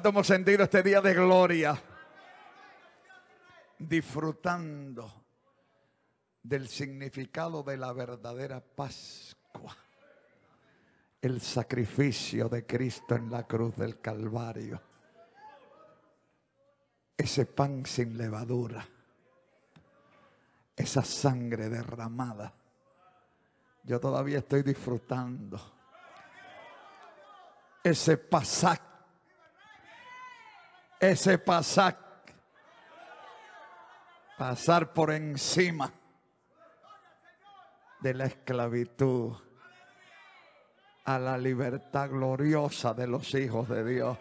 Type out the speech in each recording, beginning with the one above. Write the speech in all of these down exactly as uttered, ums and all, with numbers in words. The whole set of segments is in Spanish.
¿Cuánto hemos sentido este día de gloria? Disfrutando del significado de la verdadera Pascua. El sacrificio de Cristo en la cruz del Calvario. Ese pan sin levadura. Esa sangre derramada. Yo todavía estoy disfrutando. Ese pasac. Ese pasac. Pasar por encima de la esclavitud a la libertad gloriosa de los hijos de Dios.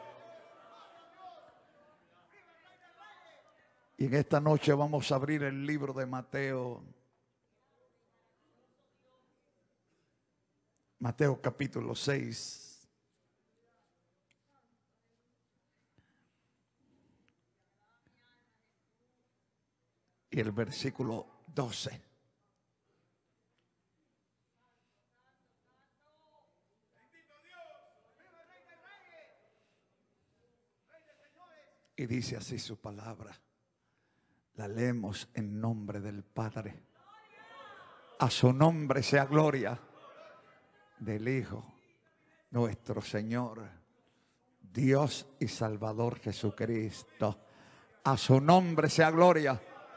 Y en esta noche vamos a abrir el libro de Mateo. Mateo capítulo seis. Y el versículo doce. Y dice así su palabra. La leemos en nombre del Padre. A su nombre sea gloria del Hijo, nuestro Señor, Dios y Salvador Jesucristo. A su nombre sea gloria.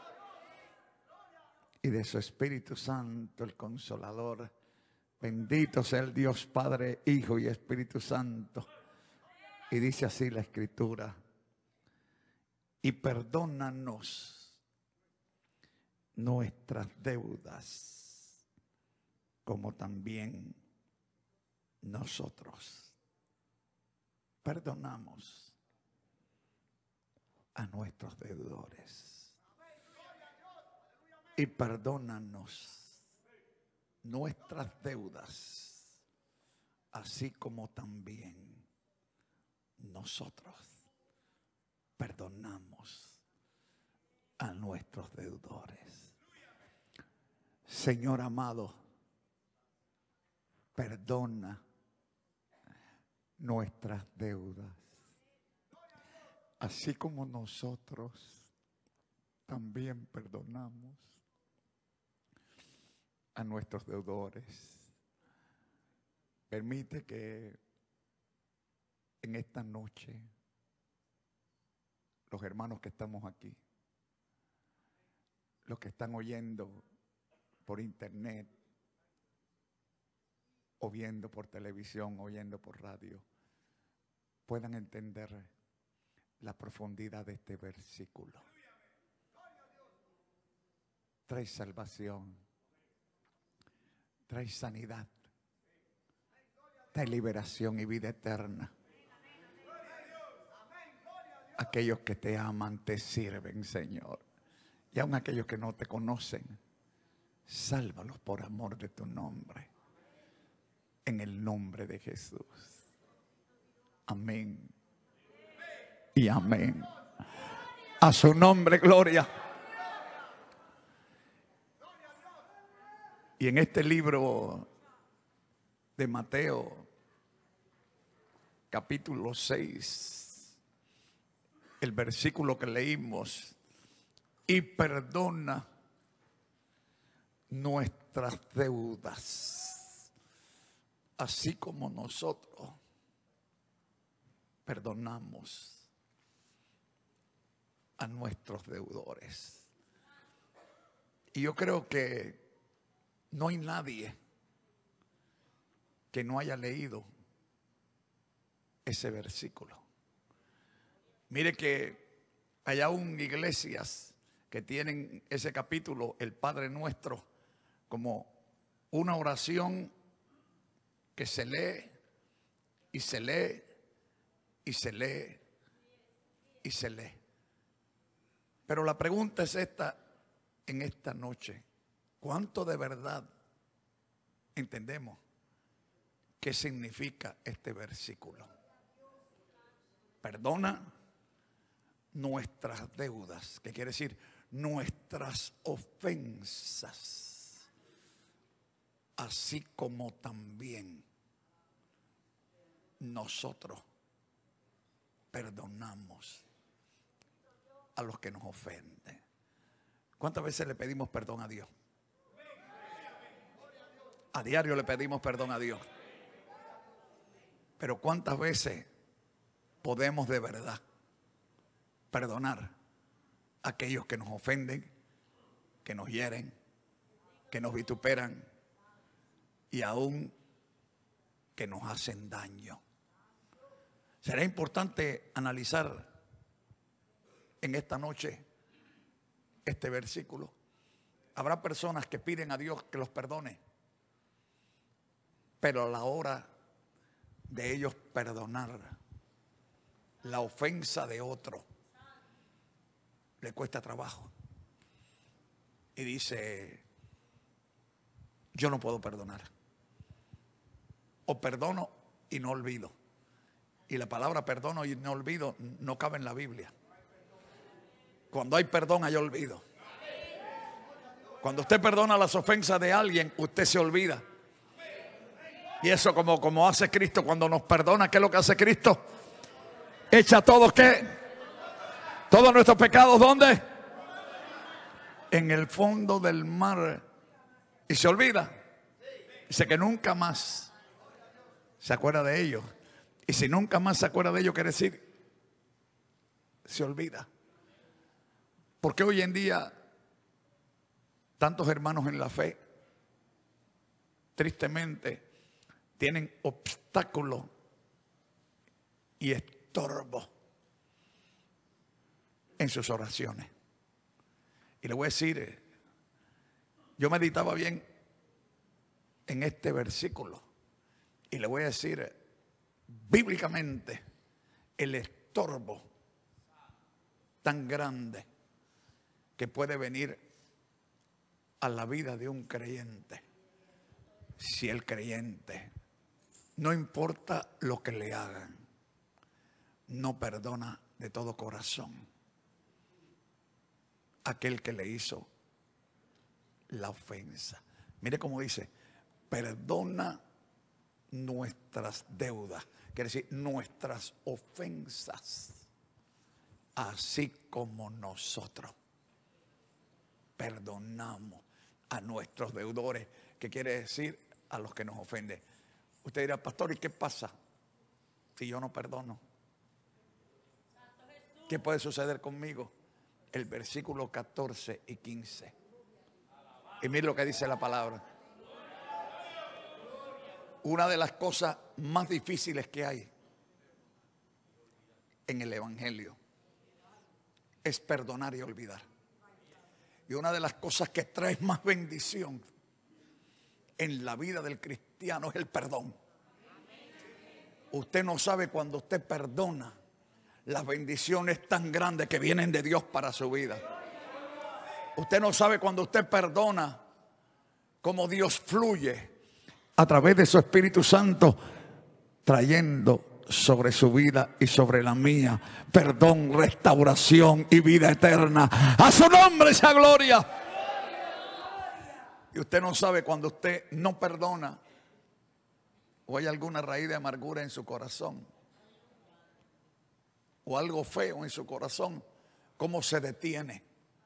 Y de su Espíritu Santo, el Consolador. Bendito sea el Dios Padre, Hijo y Espíritu Santo. Y dice así la Escritura. Y perdónanos nuestras deudas, como también nosotros perdonamos a nuestros deudores. Y perdónanos nuestras deudas, así como también nosotros perdonamos a nuestros deudores. Señor amado, perdona nuestras deudas, así como nosotros también perdonamos a nuestros deudores. Permite que en esta noche los hermanos que estamos aquí, los que están oyendo por internet, o viendo por televisión, oyendo por radio, puedan entender la profundidad de este versículo. Trae salvación, trae sanidad, trae liberación y vida eterna. Aquellos que te aman te sirven, Señor. Y aun aquellos que no te conocen, sálvalos por amor de tu nombre. En el nombre de Jesús. Amén. Y amén. A su nombre, gloria. Y en este libro de Mateo, capítulo seis, el versículo que leímos, y perdona nuestras deudas, así como nosotros perdonamos a nuestros deudores. Y yo creo que no hay nadie que no haya leído ese versículo. Mire que hay aún iglesias que tienen ese capítulo, el Padre Nuestro, como una oración que se lee y se lee y se lee y se lee. Pero la pregunta es esta en esta noche: ¿cuánto de verdad entendemos qué significa este versículo? Perdona nuestras deudas, que quiere decir nuestras ofensas, así como también nosotros perdonamos a los que nos ofenden. ¿Cuántas veces le pedimos perdón a Dios? A diario le pedimos perdón a Dios. Pero ¿cuántas veces podemos de verdad perdonar a aquellos que nos ofenden, que nos hieren, que nos vituperan y aún que nos hacen daño? Será importante analizar en esta noche este versículo. Habrá personas que piden a Dios que los perdone, pero a la hora de ellos perdonar la ofensa de otro, le cuesta trabajo. Y dice, yo no puedo perdonar. O perdono y no olvido. Y la palabra perdono y no olvido no cabe en la Biblia. Cuando hay perdón hay olvido. Cuando usted perdona las ofensas de alguien, usted se olvida. Y eso como, como hace Cristo cuando nos perdona. ¿Qué es lo que hace Cristo? Echa todos, ¿qué? Todos nuestros pecados, ¿dónde? En el fondo del mar. Y se olvida. Dice que nunca más se acuerda de ellos. Y si nunca más se acuerda de ellos, quiere decir, se olvida. Porque hoy en día, tantos hermanos en la fe, tristemente, tienen obstáculos y estorbo en sus oraciones. Y le voy a decir, yo meditaba bien en este versículo y le voy a decir bíblicamente el estorbo tan grande que puede venir a la vida de un creyente si el creyente, no importa lo que le hagan, no perdona de todo corazón a aquel que le hizo la ofensa. Mire cómo dice, perdona nuestras deudas, quiere decir nuestras ofensas, así como nosotros perdonamos a nuestros deudores, que quiere decir a los que nos ofenden. Usted dirá, pastor, ¿y qué pasa si yo no perdono? ¿Qué puede suceder conmigo? El versículo catorce y quince. Y mire lo que dice la palabra. Una de las cosas más difíciles que hay en el evangelio es perdonar y olvidar. Y una de las cosas que trae más bendición en la vida del cristiano es el perdón. Usted no sabe cuando usted perdona las bendiciones tan grandes que vienen de Dios para su vida. Usted no sabe cuando usted perdona cómo Dios fluye a través de su Espíritu Santo, trayendo sobre su vida y sobre la mía perdón, restauración y vida eterna. A su nombre sea gloria. Y usted no sabe cuando usted no perdona o hay alguna raíz de amargura en su corazón o algo feo en su corazón, cómo se detiene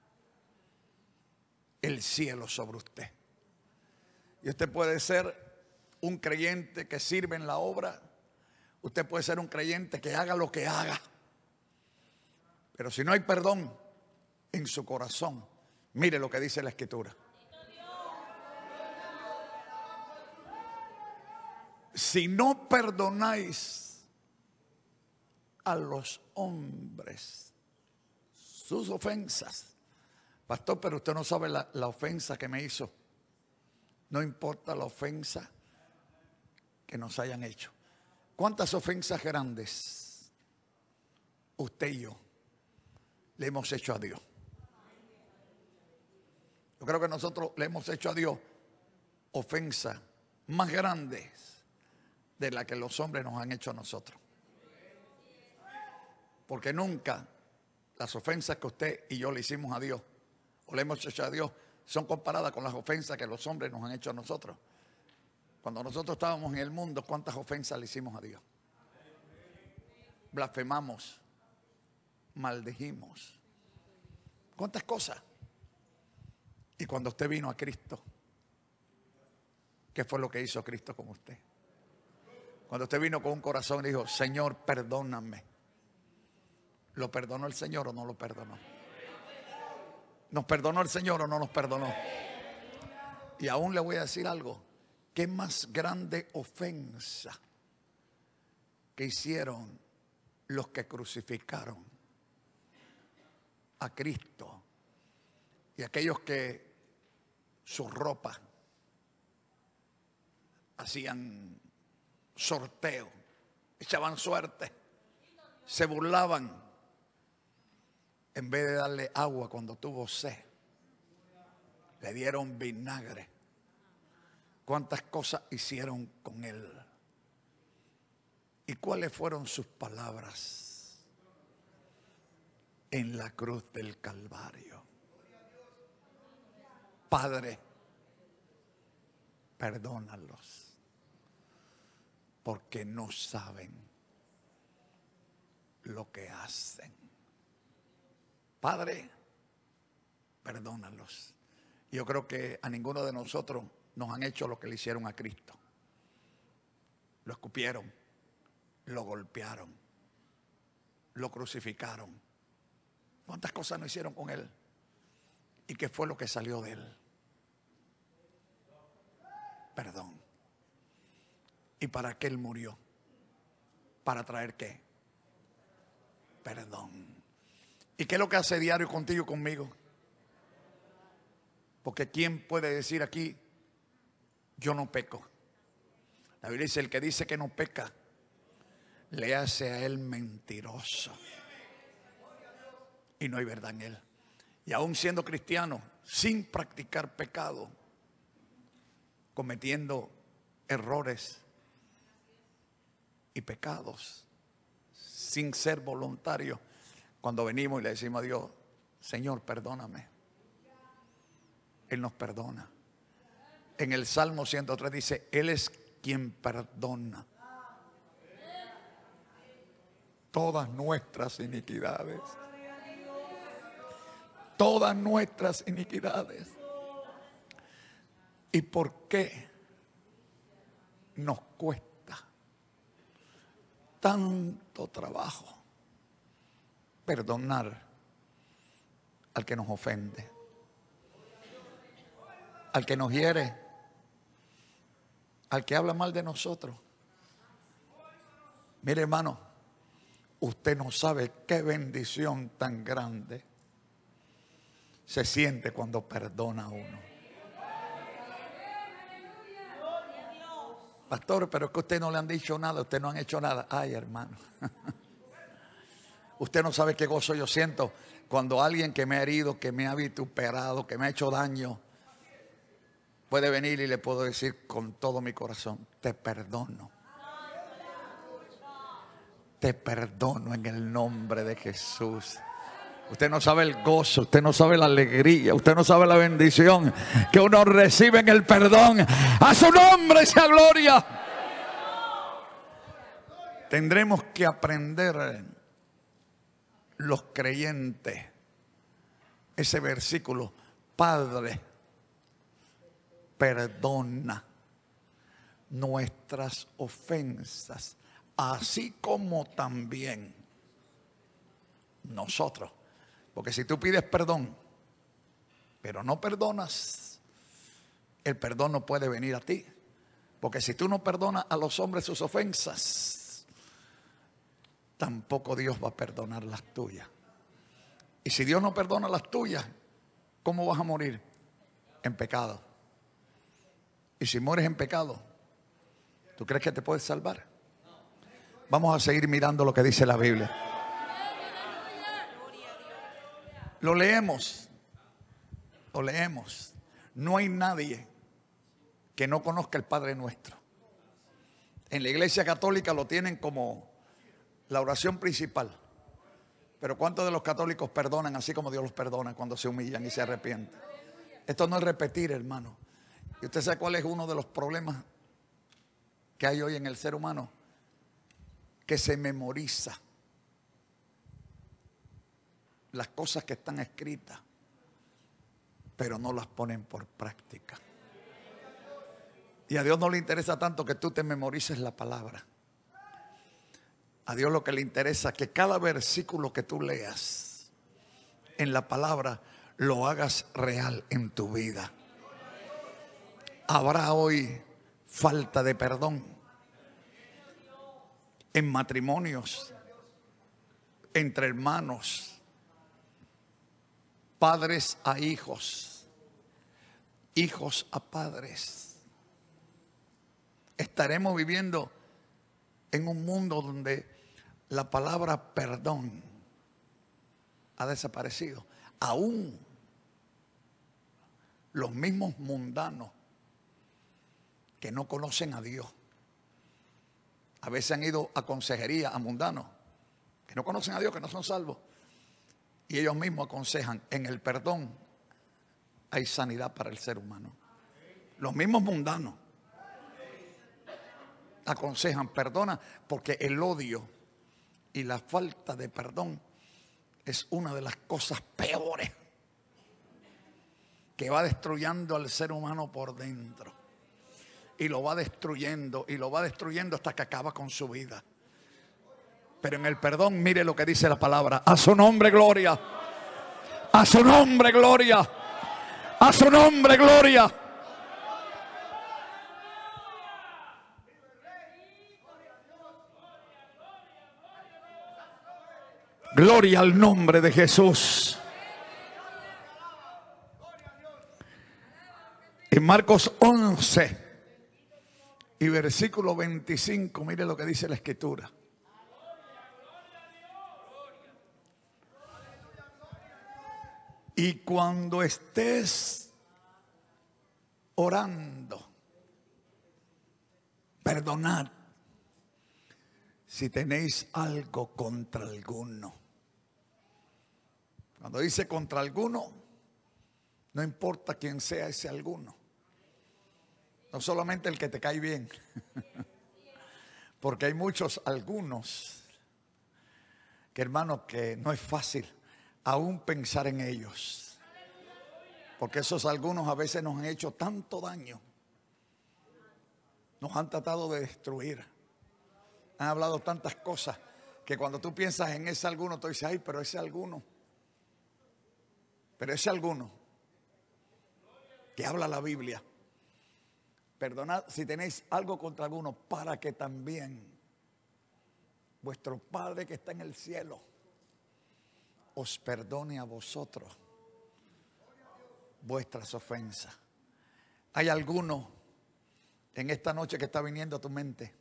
el cielo sobre usted. Y usted puede ser un creyente que sirve en la obra. Usted puede ser un creyente que haga lo que haga. Pero si no hay perdón en su corazón, mire lo que dice la Escritura. Si no perdonáis a los hombres sus ofensas. Pastor, pero usted no sabe la, la ofensa que me hizo. No importa la ofensa que nos hayan hecho. ¿Cuántas ofensas grandes usted y yo le hemos hecho a Dios? Yo creo que nosotros le hemos hecho a Dios ofensas más grandes de las que los hombres nos han hecho a nosotros. Porque nunca las ofensas que usted y yo le hicimos a Dios o le hemos hecho a Dios son comparadas con las ofensas que los hombres nos han hecho a nosotros. Cuando nosotros estábamos en el mundo, ¿cuántas ofensas le hicimos a Dios? blasfemamos, maldijimos. ¿Cuántas cosas? Y cuando usted vino a Cristo, ¿qué fue lo que hizo Cristo con usted? Cuando usted vino con un corazón y dijo, Señor, perdóname. ¿Lo perdonó el Señor o no lo perdonó? ¿Nos perdonó el Señor o no nos perdonó? Y aún le voy a decir algo. ¿Qué más grande ofensa que hicieron los que crucificaron a Cristo y aquellos que su ropa hacían sorteo, echaban suerte, se burlaban, en vez de darle agua cuando tuvo sed, le dieron vinagre? ¿Cuántas cosas hicieron con él? ¿Y cuáles fueron sus palabras en la cruz del Calvario? Padre, perdónalos, porque no saben lo que hacen. Padre, perdónalos. Yo creo que a ninguno de nosotros nos han hecho lo que le hicieron a Cristo. Lo escupieron, lo golpearon, lo crucificaron. ¿Cuántas cosas no hicieron con él? ¿Y qué fue lo que salió de él? Perdón. ¿Y para qué él murió? ¿Para traer qué? Perdón. ¿Y qué es lo que hace diario contigo y conmigo? Porque ¿quién puede decir aquí, yo no peco? La Biblia dice, el que dice que no peca, le hace a él mentiroso. Y no hay verdad en él. Y aún siendo cristiano, sin practicar pecado, cometiendo errores y pecados, sin ser voluntario, cuando venimos y le decimos a Dios, Señor, perdóname, Él nos perdona. En el Salmo ciento tres dice, Él es quien perdona todas nuestras iniquidades. Todas nuestras iniquidades. ¿Y por qué nos cuesta tanto trabajo perdonar al que nos ofende, al que nos hiere, al que habla mal de nosotros? Mire, hermano, usted no sabe qué bendición tan grande se siente cuando perdona a uno. Pastor, pero es que a usted no le han dicho nada, usted no han hecho nada. Ay, hermano. Usted no sabe qué gozo yo siento cuando alguien que me ha herido, que me ha vituperado, que me ha hecho daño, puede venir y le puedo decir con todo mi corazón, te perdono. Te perdono en el nombre de Jesús. Usted no sabe el gozo, usted no sabe la alegría, usted no sabe la bendición que uno recibe en el perdón. A su nombre sea gloria. Tendremos que aprender los creyentes ese versículo, Padre, perdona nuestras ofensas, así como también nosotros. Porque si tú pides perdón, pero no perdonas, el perdón no puede venir a ti. Porque si tú no perdonas a los hombres sus ofensas, tampoco Dios va a perdonar las tuyas. Y si Dios no perdona las tuyas, ¿cómo vas a morir? En pecado. Y si mueres en pecado, ¿tú crees que te puedes salvar? Vamos a seguir mirando lo que dice la Biblia. Lo leemos, lo leemos. No hay nadie que no conozca el Padre Nuestro. En la Iglesia Católica lo tienen como la oración principal. Pero ¿cuántos de los católicos perdonan así como Dios los perdona cuando se humillan y se arrepienten? Esto no es repetir, hermano. ¿Y usted sabe cuál es uno de los problemas que hay hoy en el ser humano? Que se memoriza las cosas que están escritas, pero no las ponen por práctica. Y a Dios no le interesa tanto que tú te memorices la palabra. A Dios lo que le interesa es que cada versículo que tú leas en la palabra lo hagas real en tu vida. Habrá hoy falta de perdón en matrimonios, entre hermanos, padres a hijos, hijos a padres. Estaremos viviendo en un mundo donde la palabra perdón ha desaparecido. Aún los mismos mundanos que no conocen a Dios, a veces han ido a consejería a mundanos que no conocen a Dios, que no son salvos, y ellos mismos aconsejan: en el perdón hay sanidad para el ser humano. Los mismos mundanos aconsejan: perdona, porque el odio y la falta de perdón es una de las cosas peores que va destruyendo al ser humano por dentro, y lo va destruyendo y lo va destruyendo hasta que acaba con su vida. Pero en el perdón, mire lo que dice la palabra: a su nombre gloria, a su nombre gloria, a su nombre gloria. Gloria al nombre de Jesús. En Marcos once y versículo veinticinco, mire lo que dice la Escritura. Y cuando estés orando, perdonad si tenéis algo contra alguno. Cuando dice contra alguno, no importa quién sea ese alguno. No solamente el que te cae bien, porque hay muchos algunos que, hermanos, que no es fácil aún pensar en ellos, porque esos algunos a veces nos han hecho tanto daño, nos han tratado de destruir, han hablado tantas cosas, que cuando tú piensas en ese alguno, tú dices: ay, pero ese alguno, pero ese alguno que habla la Biblia, perdonad si tenéis algo contra alguno, para que también vuestro Padre que está en el cielo os perdone a vosotros vuestras ofensas. Hay alguno en esta noche que está viniendo a tu mente,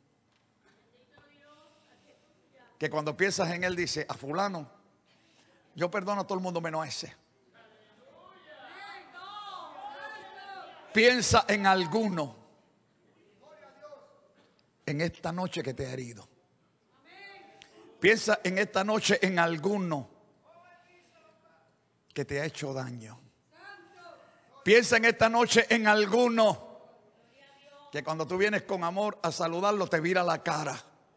que cuando piensas en él dice: a fulano yo perdono a todo el mundo menos a ese. Piensa en alguno en esta noche que te ha herido. Piensa en esta noche en alguno que te ha hecho daño. Piensa en esta noche en alguno que cuando tú vienes con amor a saludarlo te vira la cara,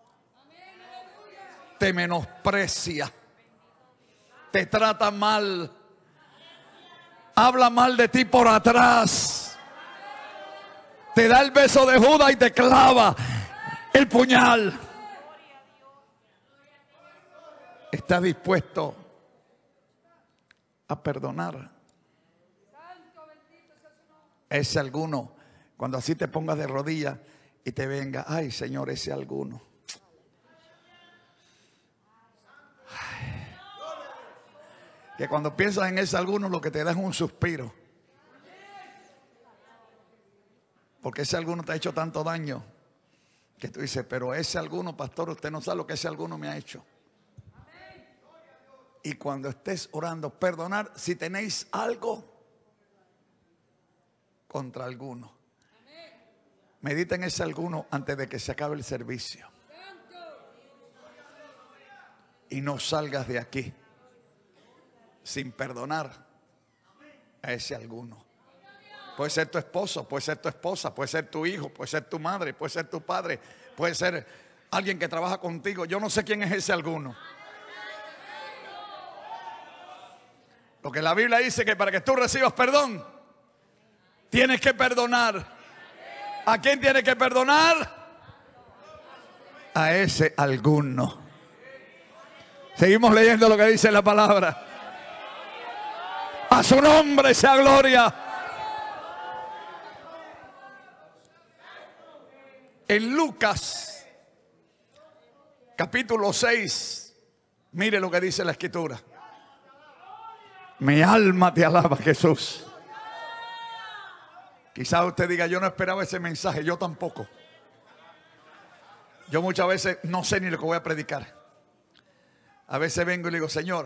te menosprecia, te trata mal, habla mal de ti por atrás, te da el beso de Judas y te clava el puñal. ¿Estás dispuesto a perdonar a ese alguno? Cuando así te pongas de rodillas y te venga: ay, Señor, ese alguno. Ay. Que cuando piensas en ese alguno, lo que te da es un suspiro, porque ese alguno te ha hecho tanto daño que tú dices: pero ese alguno, pastor, usted no sabe lo que ese alguno me ha hecho. Y cuando estés orando, perdonar si tenéis algo contra alguno. Medita en ese alguno antes de que se acabe el servicio. Y no salgas de aquí sin perdonar a ese alguno. Puede ser tu esposo, puede ser tu esposa, puede ser tu hijo, puede ser tu madre, puede ser tu padre, puede ser alguien que trabaja contigo. Yo no sé quién es ese alguno. Porque la Biblia dice que para que tú recibas perdón, tienes que perdonar. ¿A quién tienes que perdonar? A ese alguno. Seguimos leyendo lo que dice la palabra. A su nombre sea gloria. En Lucas, capítulo seis, mire lo que dice la Escritura. Mi alma te alaba, Jesús. Quizás usted diga, yo no esperaba ese mensaje, yo tampoco. Yo muchas veces no sé ni lo que voy a predicar. A veces vengo y le digo, Señor,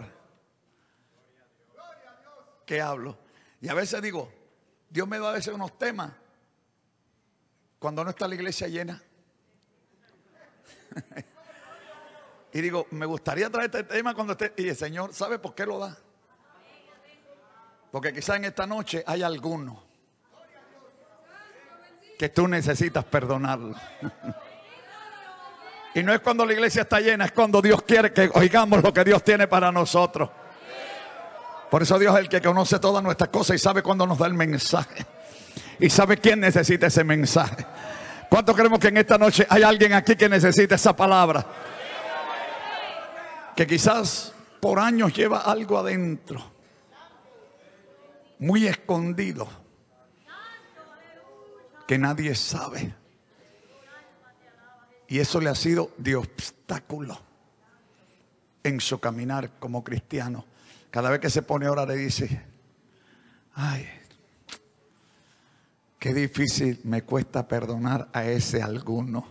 ¿qué hablo? Y a veces digo, Dios me da a veces unos temas cuando no está la iglesia llena. Y digo, me gustaría traer este tema cuando esté. Y el Señor, ¿sabe por qué lo da? Porque quizás en esta noche hay alguno que tú necesitas perdonarlo. Y no es cuando la iglesia está llena, es cuando Dios quiere que oigamos lo que Dios tiene para nosotros. Por eso Dios es el que conoce todas nuestras cosas y sabe cuándo nos da el mensaje. Y sabe quién necesita ese mensaje. ¿Cuánto creemos que en esta noche hay alguien aquí que necesita esa palabra? Que quizás por años lleva algo adentro, muy escondido, que nadie sabe. Y eso le ha sido de obstáculo en su caminar como cristiano. Cada vez que se pone a orar le dice, ay, qué difícil me cuesta perdonar a ese alguno.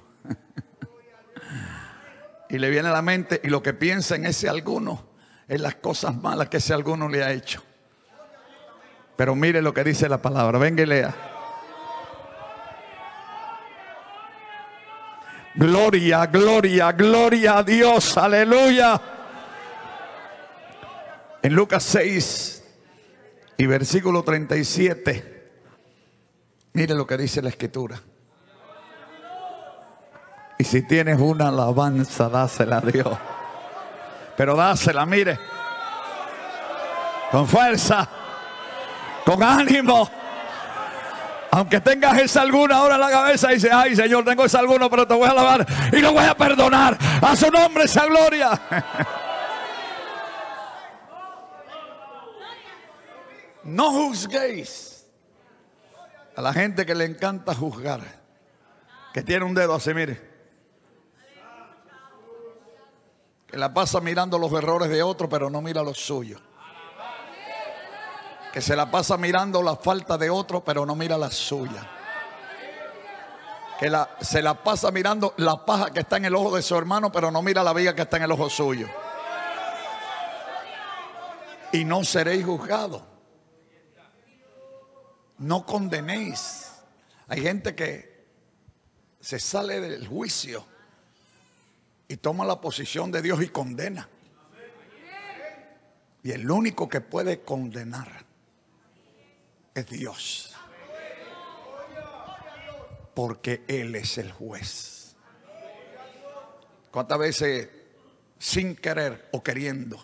Y le viene a la mente y lo que piensa en ese alguno es las cosas malas que ese alguno le ha hecho. Pero mire lo que dice la palabra, venga y lea. Gloria, gloria, gloria a Dios, aleluya. En Lucas seis y versículo treinta y siete, mire lo que dice la Escritura. Y si tienes una alabanza, dásela a Dios. Pero dásela, mire, con fuerza, con ánimo. Aunque tengas esa alguna ahora en la cabeza, dice, ay Señor, tengo esa alguna, pero te voy a alabar y lo voy a perdonar. A su nombre esa gloria. No juzguéis a la gente que le encanta juzgar, que tiene un dedo así, mire, que la pasa mirando los errores de otro, pero no mira los suyos. Que se la pasa mirando la falta de otro, pero no mira la suya. Que la, se la pasa mirando la paja que está en el ojo de su hermano, pero no mira la viga que está en el ojo suyo. Y no seréis juzgados. No condenéis. Hay gente que se sale del juicio y toma la posición de Dios y condena. Y el único que puede condenar es Dios, porque Él es el juez. ¿Cuántas veces sin querer o queriendo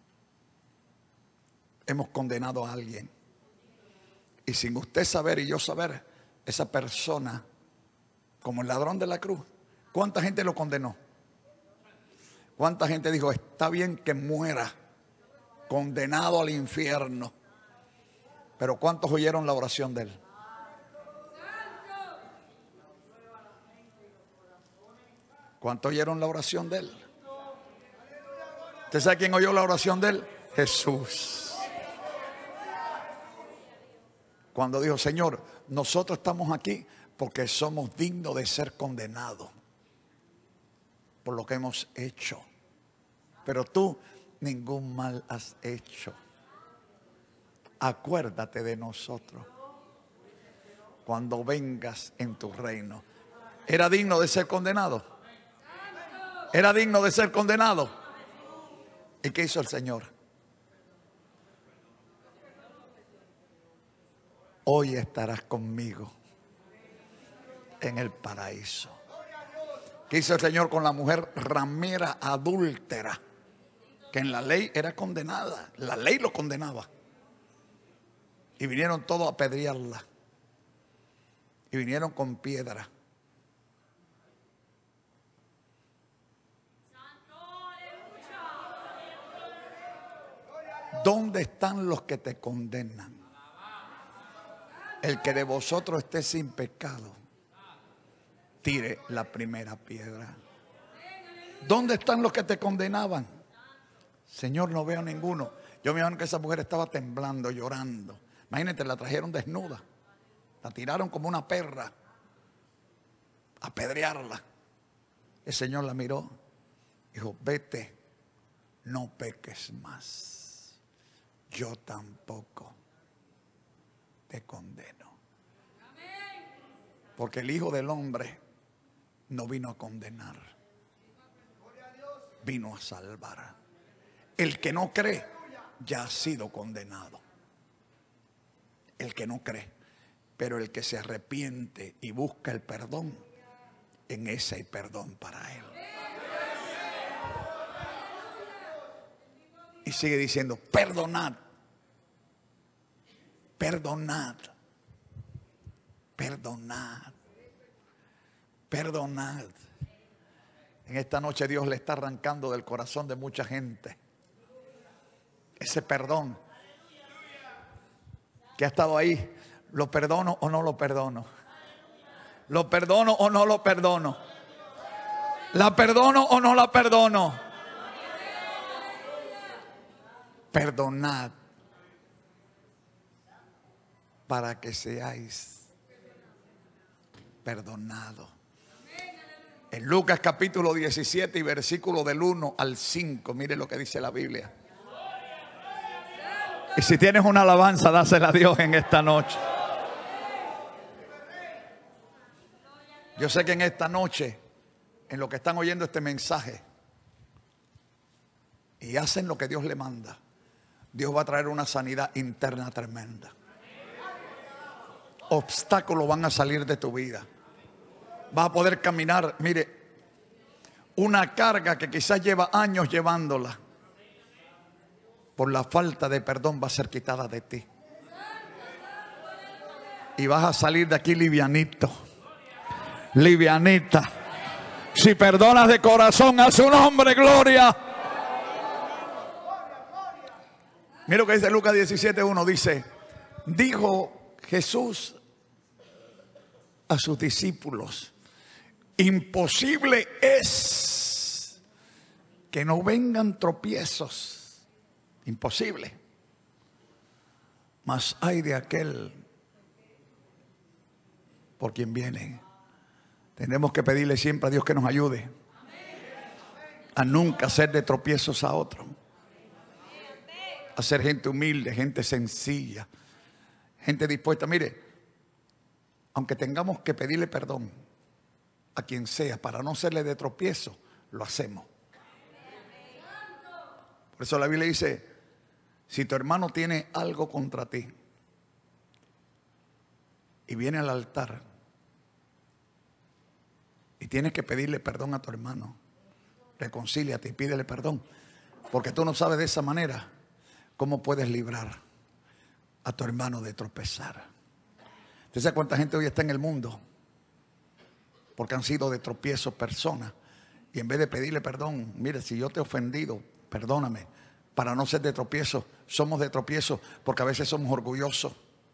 hemos condenado a alguien? Y sin usted saber y yo saber, esa persona, como el ladrón de la cruz, ¿cuánta gente lo condenó? ¿Cuánta gente dijo, está bien que muera, condenado al infierno? Pero ¿cuántos oyeron la oración de él? ¿Cuántos oyeron la oración de él? ¿Usted sabe quién oyó la oración de él? Jesús. Cuando dijo, Señor, nosotros estamos aquí porque somos dignos de ser condenados por lo que hemos hecho. Pero tú ningún mal has hecho. Acuérdate de nosotros cuando vengas en tu reino. ¿Era digno de ser condenado? ¿Era digno de ser condenado? ¿Y qué hizo el Señor? Hoy estarás conmigo en el paraíso. ¿Qué hizo el Señor con la mujer ramera adúltera? Que en la ley era condenada. La ley lo condenaba. Y vinieron todos a apedrearla. Y vinieron con piedra. ¿Dónde están los que te condenan? El que de vosotros esté sin pecado, tire la primera piedra. ¿Dónde están los que te condenaban? Señor, no veo ninguno. Yo me imagino que esa mujer estaba temblando, llorando. Imagínate, la trajeron desnuda. La tiraron como una perra a apedrearla. El Señor la miró. Dijo, vete, no peques más. Yo tampoco te condeno. Porque el Hijo del Hombre no vino a condenar, vino a salvar. El que no cree ya ha sido condenado. El que no cree. Pero el que se arrepiente y busca el perdón, en ese hay perdón para él. Y sigue diciendo, perdonad. Perdonad. Perdonad. Perdonad. En esta noche Dios le está arrancando del corazón de mucha gente ese perdón que ha estado ahí. ¿Lo perdono o no lo perdono? ¿Lo perdono o no lo perdono? ¿La perdono o no la perdono? Perdonad para que seáis perdonados. En Lucas capítulo diecisiete y versículo del uno al cinco, mire lo que dice la Biblia. Y si tienes una alabanza, dásela a Dios en esta noche. Yo sé que en esta noche, en lo que están oyendo este mensaje, y hacen lo que Dios le manda, Dios va a traer una sanidad interna tremenda. Obstáculos van a salir de tu vida. Vas a poder caminar, mire, una carga que quizás lleva años llevándola, por la falta de perdón va a ser quitada de ti. Y vas a salir de aquí livianito, livianita. Si perdonas de corazón a su nombre, gloria. Mira lo que dice Lucas diecisiete uno, dice, dijo Jesús a sus discípulos, imposible es que no vengan tropiezos. Imposible. Mas hay de aquel por quien viene. Tenemos que pedirle siempre a Dios que nos ayude a nunca hacer de tropiezos a otro. A ser gente humilde, gente sencilla, gente dispuesta. Mire, aunque tengamos que pedirle perdón a quien sea para no serle de tropiezo, lo hacemos. Por eso la Biblia dice, si tu hermano tiene algo contra ti y viene al altar y tienes que pedirle perdón a tu hermano, reconcíliate y pídele perdón, porque tú no sabes de esa manera cómo puedes librar a tu hermano de tropezar. ¿Usted sabe cuánta gente hoy está en el mundo? Porque han sido de tropiezo personas, y en vez de pedirle perdón, mire, si yo te he ofendido, perdóname. Para no ser de tropiezo, somos de tropiezo porque a veces somos orgullosos,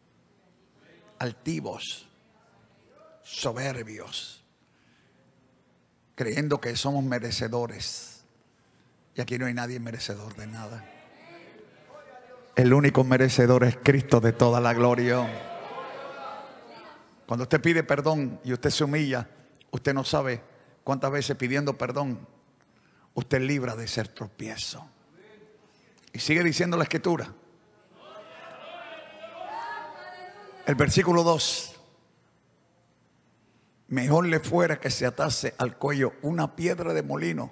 altivos, soberbios, creyendo que somos merecedores. Y aquí no hay nadie merecedor de nada. El único merecedor es Cristo de toda la gloria. Cuando usted pide perdón y usted se humilla, usted no sabe cuántas veces pidiendo perdón usted libra de ser tropiezo. Y sigue diciendo la escritura. El versículo dos. Mejor le fuera que se atase al cuello una piedra de molino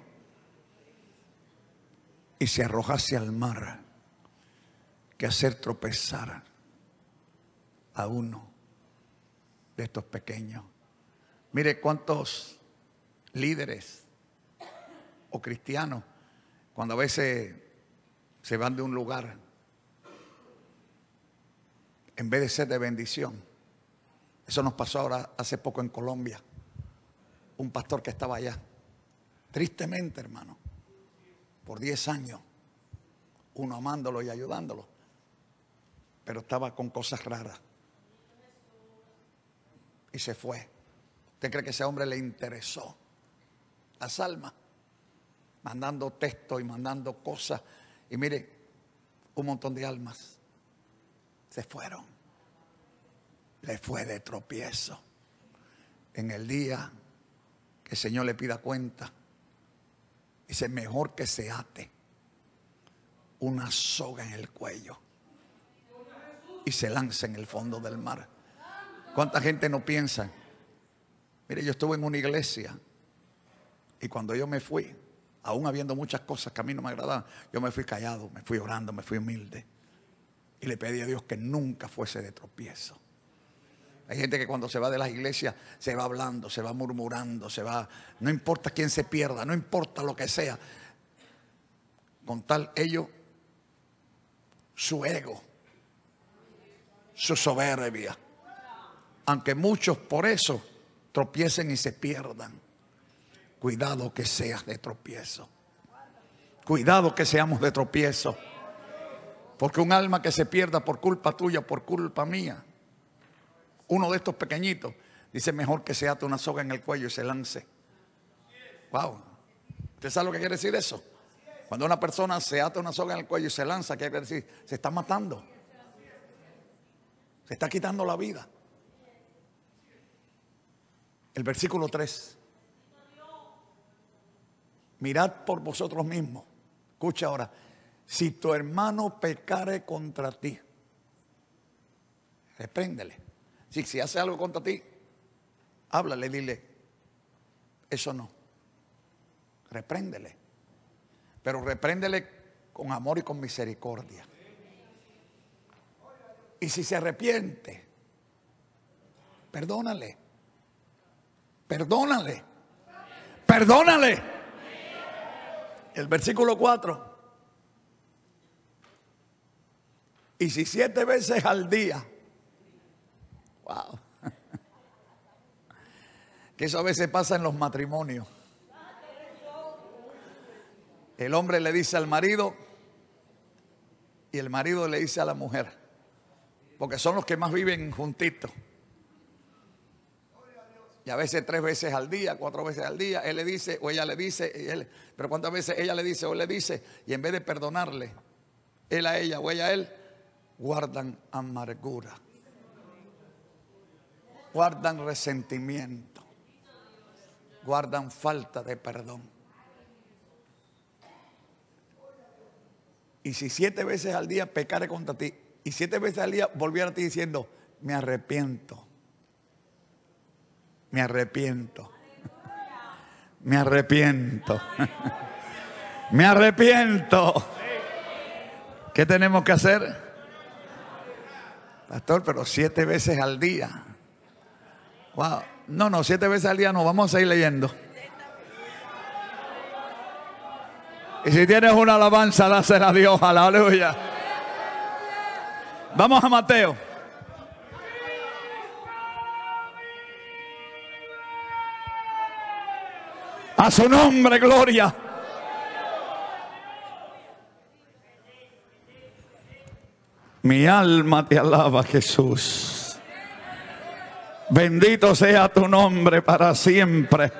y se arrojase al mar, que hacer tropezar a uno de estos pequeños. Mire cuántos líderes o cristianos, cuando a veces se van de un lugar, en vez de ser de bendición. Eso nos pasó ahora hace poco en Colombia. Un pastor que estaba allá, tristemente, hermano, por diez años, uno amándolo y ayudándolo, pero estaba con cosas raras y se fue. ¿Usted cree que ese hombre le interesó las almas? Mandando textos y mandando cosas, y mire, un montón de almas se fueron. Le fue de tropiezo. En el día que el Señor le pida cuenta, dice: mejor que se ate una soga en el cuello y se lance en el fondo del mar. ¿Cuánta gente no piensa? Mire, yo estuve en una iglesia y cuando yo me fui, aún habiendo muchas cosas que a mí no me agradaban, yo me fui callado, me fui orando, me fui humilde y le pedí a Dios que nunca fuese de tropiezo. Hay gente que cuando se va de las iglesias se va hablando, se va murmurando, se va, no importa quién se pierda, no importa lo que sea, con tal ellos, su ego, su soberbia, aunque muchos por eso tropiecen y se pierdan. Cuidado que seas de tropiezo, cuidado que seamos de tropiezo, porque un alma que se pierda por culpa tuya, por culpa mía, uno de estos pequeñitos, dice: mejor que se ate una soga en el cuello y se lance. Wow. ¿Usted sabe lo que quiere decir eso? Cuando una persona se ata una soga en el cuello y se lanza, ¿qué quiere decir? Se está matando. Se está quitando la vida. El versículo tres. Mirad por vosotros mismos. Escucha ahora. Si tu hermano pecare contra ti, repréndele. Si, si hace algo contra ti, háblale, dile: eso no. Repréndele. Pero repréndele con amor y con misericordia. Y si se arrepiente, perdónale. Perdónale. Perdónale. El versículo cuatro. Y si siete veces al día. Wow. Que eso a veces pasa en los matrimonios. El hombre le dice al marido y el marido le dice a la mujer, porque son los que más viven juntitos. Y a veces tres veces al día, cuatro veces al día, él le dice o ella le dice, y él, pero cuántas veces ella le dice o él le dice, y en vez de perdonarle, él a ella o ella a él, guardan amargura, guardan resentimiento, guardan falta de perdón. Y si siete veces al día pecare contra ti, y siete veces al día volviera a ti diciendo: me arrepiento, me arrepiento, me arrepiento, me arrepiento. ¿Qué tenemos que hacer? Pastor, pero siete veces al día. Wow. No, no, siete veces al día no, vamos a seguir leyendo. Y si tienes una alabanza, dásela a Dios, aleluya. Vamos a Mateo. A su nombre, gloria. Mi alma te alaba, Jesús. Bendito sea tu nombre para siempre.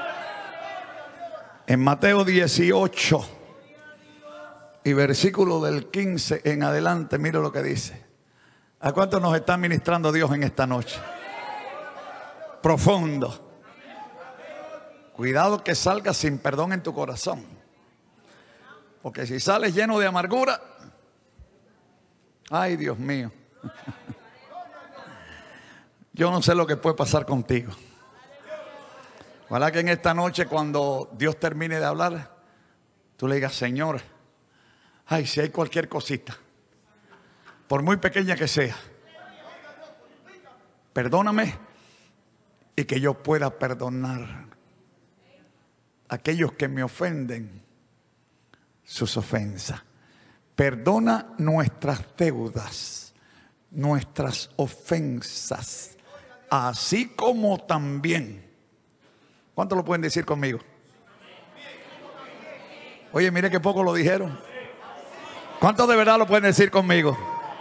En Mateo dieciocho y versículo del quince en adelante, mire lo que dice. ¿A cuánto nos está ministrando Dios en esta noche? Profundo. Cuidado que salgas sin perdón en tu corazón. Porque si sales lleno de amargura, ay, Dios mío, yo no sé lo que puede pasar contigo. Ojalá que en esta noche, cuando Dios termine de hablar, tú le digas: Señor, ay, si hay cualquier cosita, por muy pequeña que sea, perdóname, y que yo pueda perdonar a aquellos que me ofenden sus ofensas. Perdona nuestras deudas nuestras ofensas, así como también. ¿Cuántos lo pueden decir conmigo? Oye, mire que poco lo dijeron. ¿Cuántos de verdad lo pueden decir conmigo?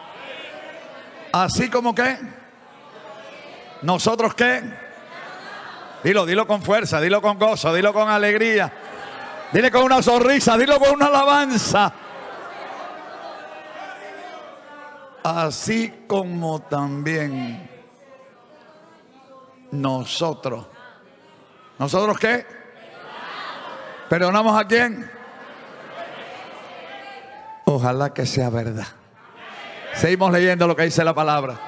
Así como que nosotros qué. Dilo, dilo con fuerza, dilo con gozo, dilo con alegría, dile con una sonrisa, dilo con una alabanza. Así como también nosotros. ¿Nosotros qué? ¿Perdonamos a quién? Ojalá que sea verdad. Seguimos leyendo lo que dice la palabra.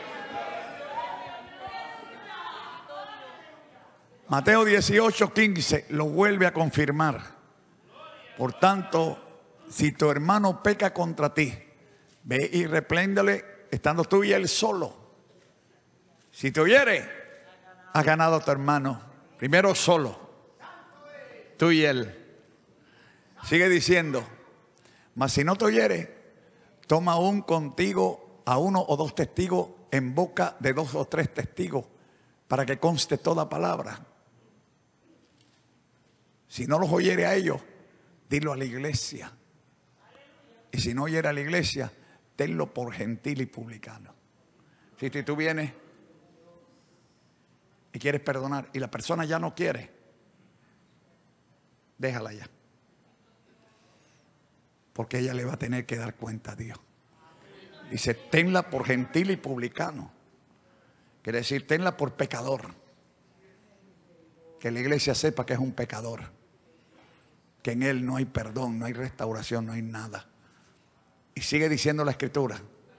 Mateo dieciocho, quince lo vuelve a confirmar. Por tanto, si tu hermano peca contra ti, ve y repréndele estando tú y él solo. Si te oyere, has ganado a tu hermano. Primero solo, tú y él. Sigue diciendo, mas si no te oyere, toma aún contigo a uno o dos testigos en boca de dos o tres testigos para que conste toda palabra. Si no los oyere a ellos, dilo a la iglesia. Y si no oyere a la iglesia, tenlo por gentil y publicano. Si tú vienes y quieres perdonar y la persona ya no quiere, déjala ya. Porque ella le va a tener que dar cuenta a Dios. Dice, tenla por gentil y publicano. Quiere decir, tenla por pecador. Que la iglesia sepa que es un pecador. Que en él no hay perdón, no hay restauración, no hay nada. Y sigue diciendo la escritura.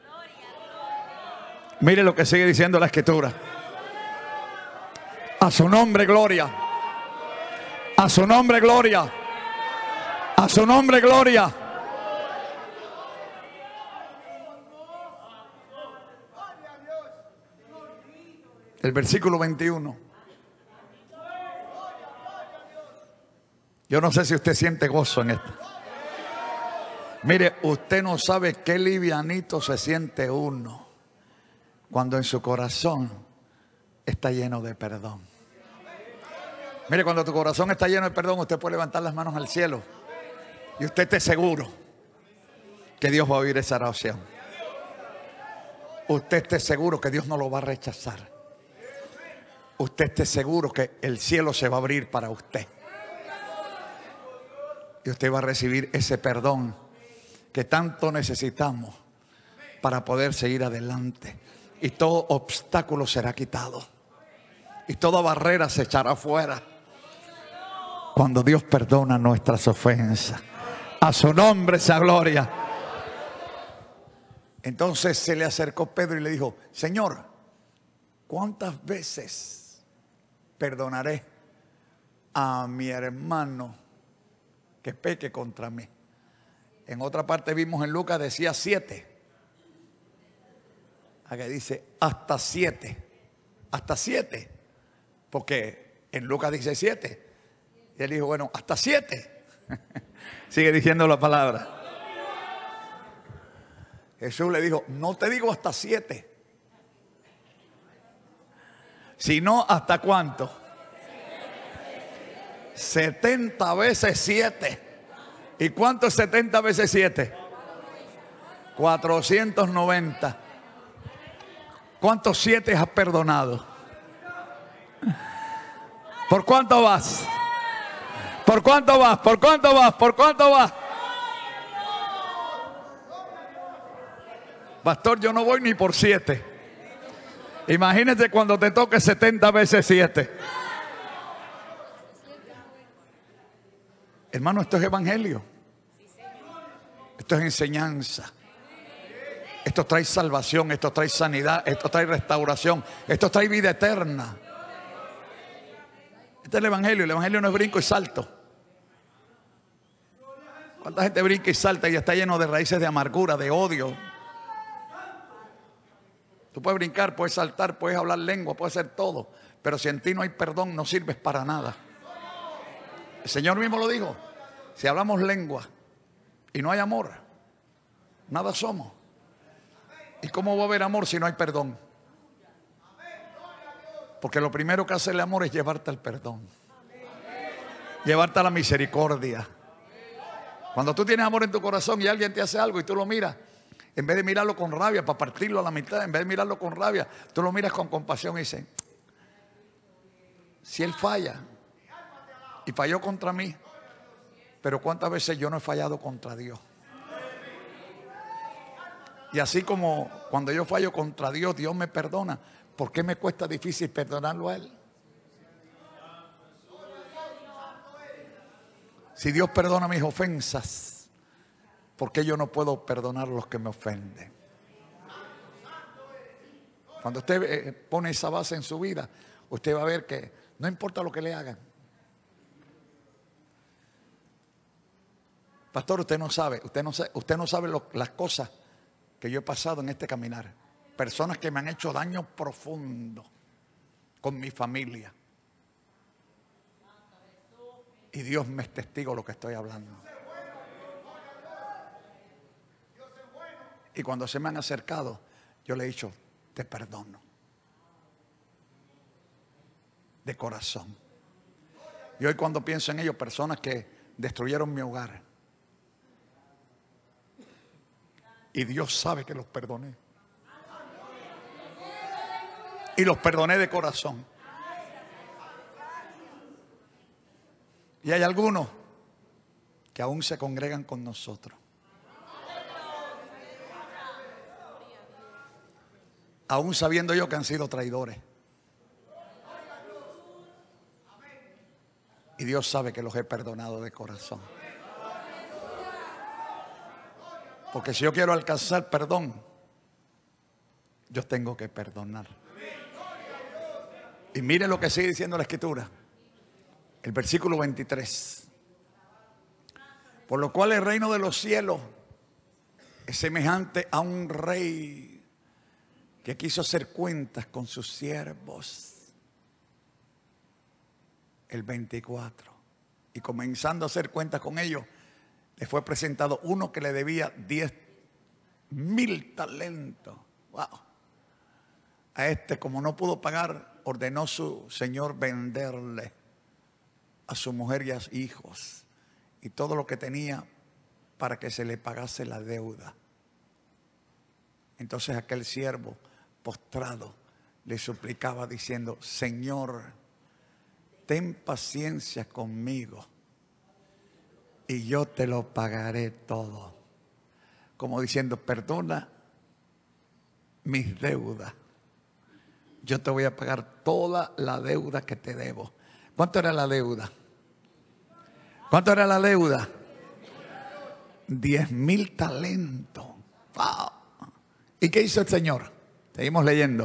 Mire lo que sigue diciendo la escritura. A su nombre, gloria. A su nombre, gloria. A su nombre, gloria. El versículo veintiuno. Yo no sé si usted siente gozo en esto. Mire, usted no sabe qué livianito se siente uno cuando en su corazón está lleno de perdón. Mire, cuando tu corazón está lleno de perdón, usted puede levantar las manos al cielo y usted esté seguro que Dios va a oír esa oración. Usted esté seguro que Dios no lo va a rechazar. Usted esté seguro que el cielo se va a abrir para usted. Y usted va a recibir ese perdón que tanto necesitamos para poder seguir adelante. Y todo obstáculo será quitado. Y toda barrera se echará fuera. Cuando Dios perdona nuestras ofensas. A su nombre sea gloria. Entonces se le acercó Pedro y le dijo, Señor, ¿cuántas veces perdonaré a mi hermano que peque contra mí? En otra parte vimos en Lucas decía siete. Aquí dice hasta siete. Hasta siete. Porque en Lucas dice siete. Y él dijo, bueno, hasta siete. Sigue diciendo la palabra. Jesús le dijo, no te digo hasta siete. Sino hasta cuánto. setenta veces siete. ¿Y cuánto es setenta veces siete? cuatrocientos noventa. ¿Cuántos siete has perdonado? ¿Por cuánto vas? ¿Por cuánto vas? ¿Por cuánto vas? ¿Por cuánto vas? Pastor, yo no voy ni por siete. Imagínate cuando te toque setenta veces siete. Hermano, esto es evangelio. Esto es enseñanza. Esto trae salvación, esto trae sanidad, esto trae restauración, esto trae vida eterna. Este es el evangelio. El evangelio no es brinco y salto. ¿Cuánta gente brinca y salta y está lleno de raíces de amargura, de odio? Tú puedes brincar, puedes saltar, puedes hablar lengua, puedes hacer todo, pero si en ti no hay perdón, no sirves para nada. El Señor mismo lo dijo. Si hablamos lengua y no hay amor, nada somos. ¿Y cómo va a haber amor si no hay perdón? Porque lo primero que hace el amor es llevarte al perdón, llevarte a la misericordia. Cuando tú tienes amor en tu corazón y alguien te hace algo y tú lo miras, en vez de mirarlo con rabia para partirlo a la mitad, en vez de mirarlo con rabia, tú lo miras con compasión y dices: si él falla y falló contra mí, pero ¿cuántas veces yo no he fallado contra Dios? Y así como cuando yo fallo contra Dios, Dios me perdona, ¿por qué me cuesta difícil perdonarlo a Él? Si Dios perdona mis ofensas, ¿por qué yo no puedo perdonar a los que me ofenden? Cuando usted eh, pone esa base en su vida, usted va a ver que no importa lo que le hagan. Pastor, usted no sabe, usted no sabe, usted no sabe lo, las cosas que yo he pasado en este caminar. Personas que me han hecho daño profundo con mi familia. Y Dios me es testigo de lo que estoy hablando. Y cuando se me han acercado, yo le he dicho: te perdono. De corazón. Y hoy cuando pienso en ellos, personas que destruyeron mi hogar, y Dios sabe que los perdoné. Y los perdoné de corazón. Y hay algunos que aún se congregan con nosotros, aún sabiendo yo que han sido traidores. Y Dios sabe que los he perdonado de corazón. Porque si yo quiero alcanzar perdón, yo tengo que perdonar. Y mire lo que sigue diciendo la Escritura. El versículo veintitrés. Por lo cual el reino de los cielos es semejante a un rey que quiso hacer cuentas con sus siervos. El veinticuatro. Y comenzando a hacer cuentas con ellos, le fue presentado uno que le debía diez mil talentos. Wow. A este, como no pudo pagar, ordenó su señor venderle a su mujer y a sus hijos y todo lo que tenía para que se le pagase la deuda. Entonces aquel siervo postrado le suplicaba diciendo: Señor, ten paciencia conmigo y yo te lo pagaré todo. Como diciendo: perdona mis deudas. Yo te voy a pagar toda la deuda que te debo. ¿Cuánto era la deuda? ¿Cuánto era la deuda? Diez mil talentos. Wow. ¿Y qué hizo el Señor? Seguimos leyendo.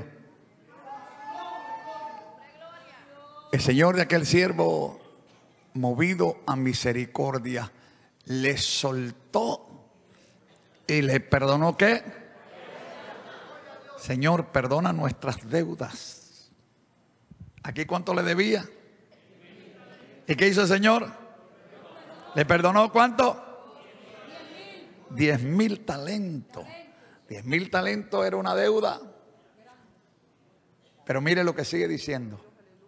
El Señor de aquel siervo, movido a misericordia, le soltó y le perdonó. ¿Qué? Señor, perdona nuestras deudas. ¿Aquí cuánto le debía? ¿Y qué hizo el Señor? ¿Le perdonó cuánto? Diez mil talentos. Diez mil talentos era una deuda. Pero mire lo que sigue diciendo.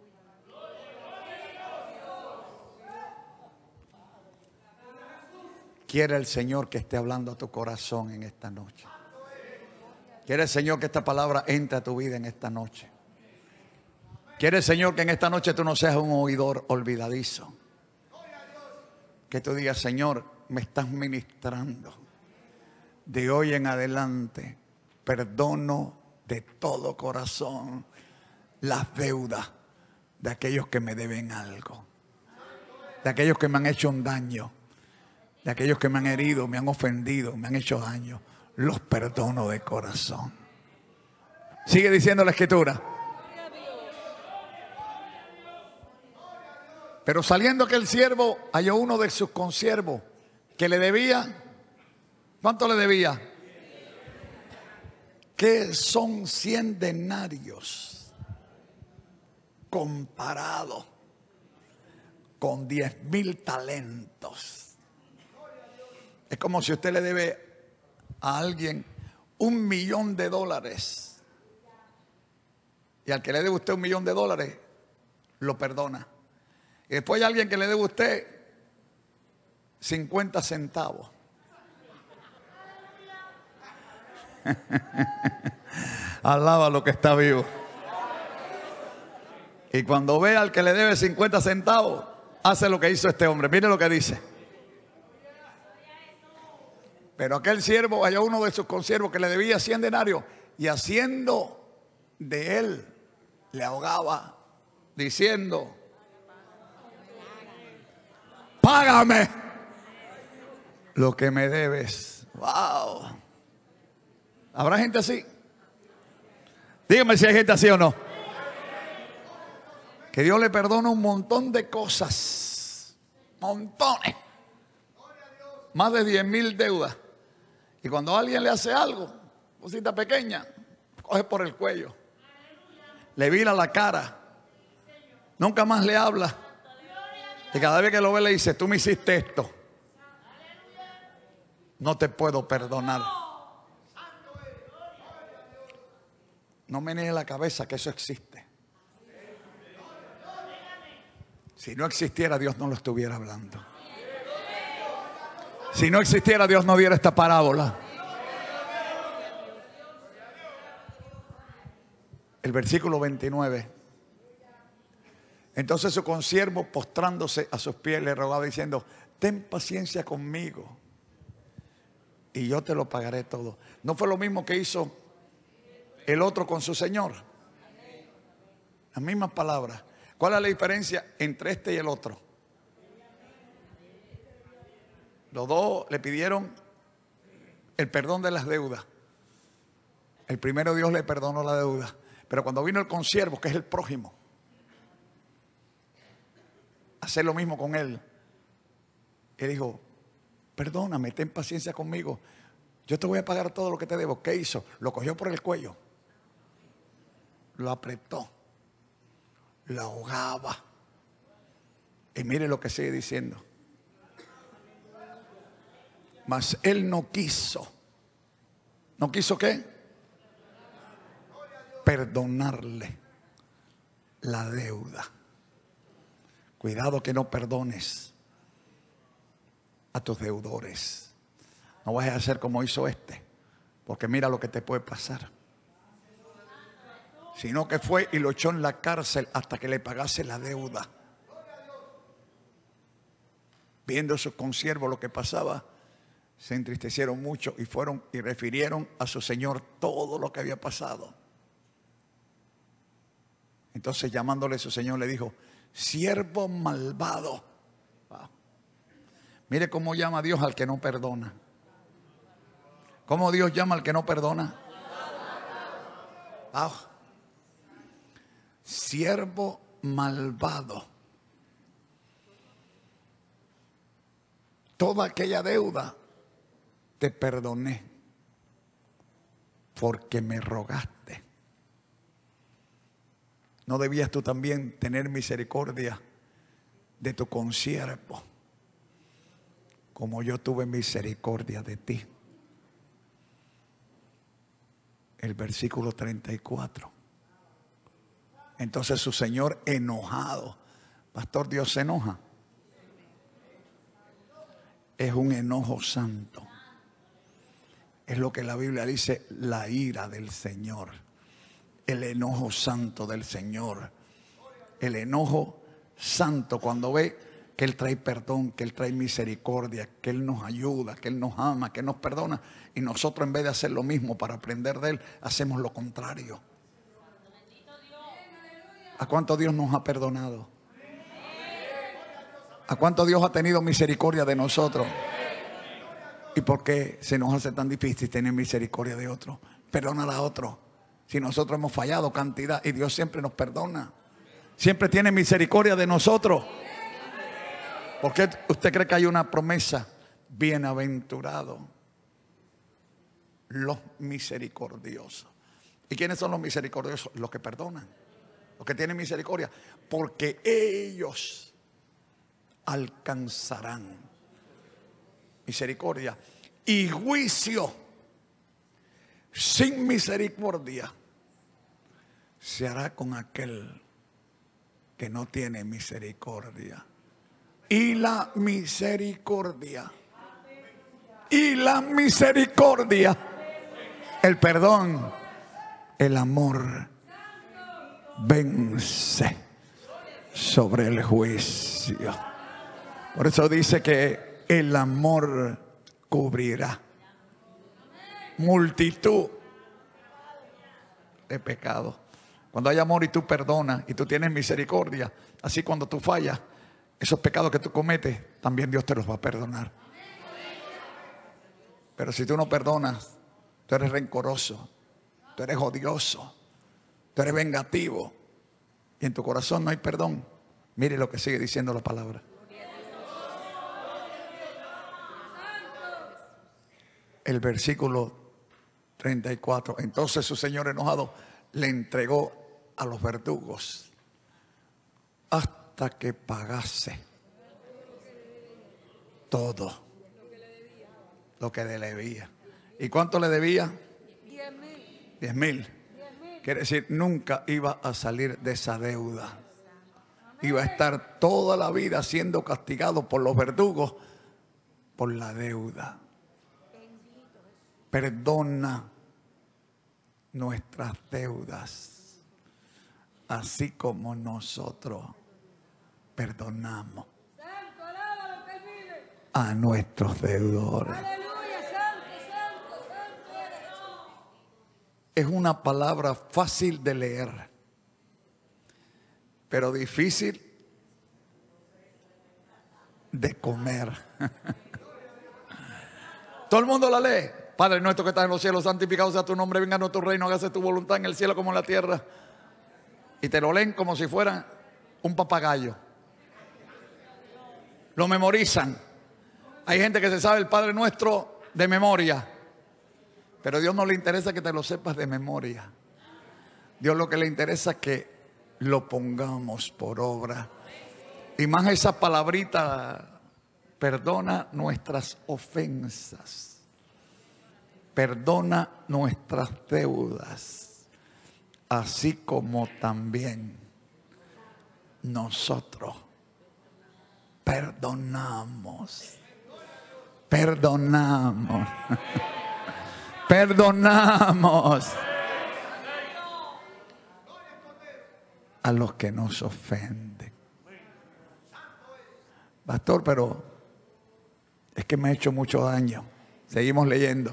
Quiere el Señor que esté hablando a tu corazón en esta noche. Quiere el Señor que esta palabra entre a tu vida en esta noche. Quiere el Señor que en esta noche tú no seas un oidor olvidadizo. Que tú digas: Señor, me estás ministrando. De hoy en adelante perdono de todo corazón las deudas de aquellos que me deben algo, de aquellos que me han hecho un daño, de aquellos que me han herido, me han ofendido, me han hecho daño. Los perdono de corazón. Sigue diciendo la Escritura. Pero saliendo aquel siervo, halló uno de sus consiervos que le debía. ¿Cuánto le debía? Que son cien denarios comparado con diez mil talentos. Es como si usted le debe a alguien un millón de dólares y al que le debe usted un millón de dólares lo perdona, y después hay alguien que le debe usted cincuenta centavos. Alaba lo que está vivo. Y cuando ve al que le debe cincuenta centavos, hace lo que hizo este hombre. Mire lo que dice. Pero aquel siervo, halló uno de sus consiervos que le debía cien denarios, y haciendo de él, le ahogaba, diciendo: págame lo que me debes. Wow. ¿Habrá gente así? Dígame si hay gente así o no. Que Dios le perdona un montón de cosas. Montones. Más de diez mil deudas. Y cuando alguien le hace algo, cosita pequeña, coge por el cuello, le vira la cara, nunca más le habla, y cada vez que lo ve le dice: tú me hiciste esto, no te puedo perdonar. No me niegue la cabeza que eso existe. Si no existiera, Dios no lo estuviera hablando. Si no existiera, Dios no diera esta parábola. El versículo veintinueve. Entonces su consiervo, postrándose a sus pies, le rogaba diciendo: ten paciencia conmigo y yo te lo pagaré todo. ¿No fue lo mismo que hizo el otro con su señor? Las mismas palabras. ¿Cuál es la diferencia entre este y el otro? Los dos le pidieron el perdón de las deudas. El primero, Dios le perdonó la deuda. Pero cuando vino el consiervo, que es el prójimo, a hacer lo mismo con él, él dijo: perdóname, ten paciencia conmigo, yo te voy a pagar todo lo que te debo. ¿Qué hizo? Lo cogió por el cuello, lo apretó, lo ahogaba. Y mire lo que sigue diciendo: mas él no quiso. ¿No quiso qué? Perdonarle la deuda. Cuidado que no perdones a tus deudores. No vayas a hacer como hizo este, porque mira lo que te puede pasar. Sino que fue y lo echó en la cárcel hasta que le pagase la deuda. Viendo sus consiervos lo que pasaba, se entristecieron mucho y fueron y refirieron a su señor todo lo que había pasado. Entonces, llamándole a su señor, le dijo: siervo malvado. Wow. Mire cómo llama Dios al que no perdona. ¿Cómo Dios llama al que no perdona? Wow. Siervo malvado. Toda aquella deuda te perdoné porque me rogaste. ¿No debías tú también tener misericordia de tu consiervo, como yo tuve misericordia de ti? El versículo treinta y cuatro. Entonces su señor, enojado. Pastor, Dios se enoja. Es un enojo santo. Es lo que la Biblia dice: la ira del Señor. El enojo santo del Señor. El enojo santo cuando ve que Él trae perdón, que Él trae misericordia, que Él nos ayuda, que Él nos ama, que Él nos perdona. Y nosotros, en vez de hacer lo mismo para aprender de Él, hacemos lo contrario. ¿A cuánto Dios nos ha perdonado? ¿A cuánto Dios ha tenido misericordia de nosotros? ¿Y por qué se nos hace tan difícil tener misericordia de otro? Perdona a otro. Si nosotros hemos fallado cantidad, y Dios siempre nos perdona, siempre tiene misericordia de nosotros. ¿Por qué usted cree que hay una promesa? Bienaventurados los misericordiosos. ¿Y quiénes son los misericordiosos? Los que perdonan, los que tienen misericordia, porque ellos alcanzarán misericordia y juicio. sin misericordia se hará con aquel que no tiene misericordia. Y la misericordia, y la misericordia, el perdón, el amor vence sobre el juicio. Por eso dice que el amor cubrirá multitud de pecados. Cuando hay amor y tú perdonas y tú tienes misericordia, así cuando tú fallas, esos pecados que tú cometes, también Dios te los va a perdonar. Pero si tú no perdonas, tú eres rencoroso, tú eres odioso, tú eres vengativo y en tu corazón no hay perdón. Mire lo que sigue diciendo la palabra. El versículo treinta y cuatro. Entonces su señor enojado le entregó a los verdugos hasta que pagase todo lo que le debía. ¿Y cuánto le debía? Diez mil. Diez mil. Quiere decir, nunca iba a salir de esa deuda. Iba a estar toda la vida siendo castigado por los verdugos por la deuda. Perdona nuestras deudas, así como nosotros perdonamos a nuestros deudores. Es una palabra fácil de leer, pero difícil de comer. Todo el mundo la lee. Padre nuestro que estás en los cielos, santificado sea tu nombre, venga a tu reino, hágase tu voluntad en el cielo como en la tierra. Y te lo leen como si fuera un papagayo. Lo memorizan. Hay gente que se sabe el Padre Nuestro de memoria, pero a Dios no le interesa que te lo sepas de memoria. Dios lo que le interesa es que lo pongamos por obra. Y más esa palabrita, perdona nuestras ofensas. Perdona nuestras deudas, así como también nosotros perdonamos, perdonamos, perdonamos a los que nos ofenden. Pastor, pero es que me ha hecho mucho daño. Seguimos leyendo.